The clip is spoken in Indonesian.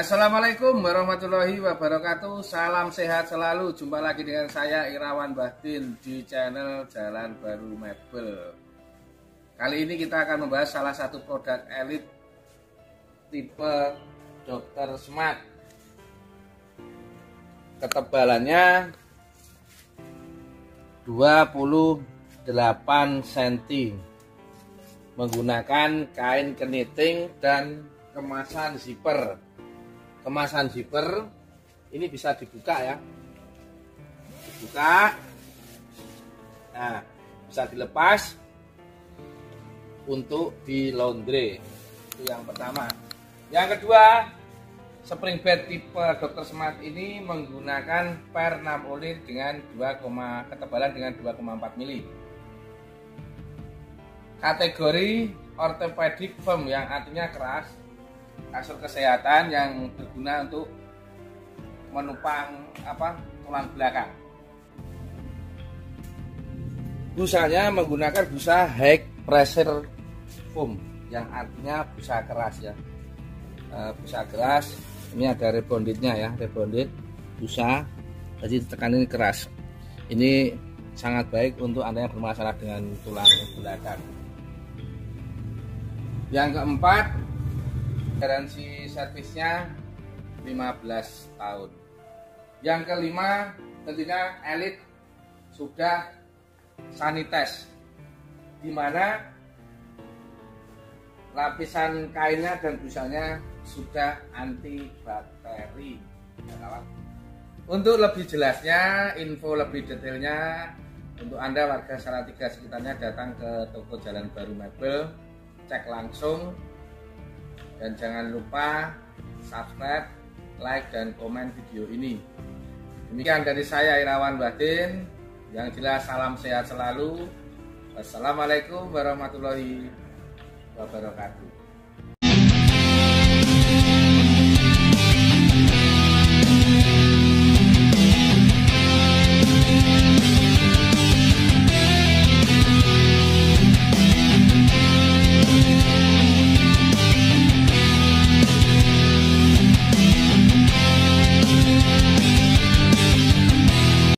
Assalamualaikum warahmatullahi wabarakatuh. Salam sehat selalu. Jumpa lagi dengan saya Irawan Bahdin di channel Jalan Baru Mebel. Kali ini kita akan membahas salah satu produk elit tipe Dr. Smart. Ketebalannya 28 cm, menggunakan kain keniting dan kemasan zipper. Kemasan zipper ini bisa dibuka ya, dibuka, nah bisa dilepas untuk di laundry. Itu yang pertama. Yang kedua, spring bed tipe Dr. Smart ini menggunakan per 6 oli dengan ketebalan dengan 2,4 mili. Kategori orthopedic foam yang artinya keras, kasur kesehatan yang berguna untuk menopang tulang belakang. Busanya menggunakan busa high pressure foam yang artinya busa keras ya. Busa keras, ini ada rebonditnya ya, rebondit busa, jadi tekan ini keras. Ini sangat baik untuk Anda yang bermasalah dengan tulang belakang. Yang keempat, garansi servisnya 15 tahun. Yang kelima, tentunya elit sudah sanitize, di mana lapisan kainnya dan busanya sudah anti bakteri. Untuk lebih jelasnya, info lebih detailnya, untuk Anda warga Salatiga sekitarnya datang ke toko Jalan Baru Mebel, cek langsung. Dan jangan lupa subscribe, like, dan komen video ini. Demikian dari saya Irawan Bahdin. Yang jelas salam sehat selalu. Wassalamualaikum warahmatullahi wabarakatuh.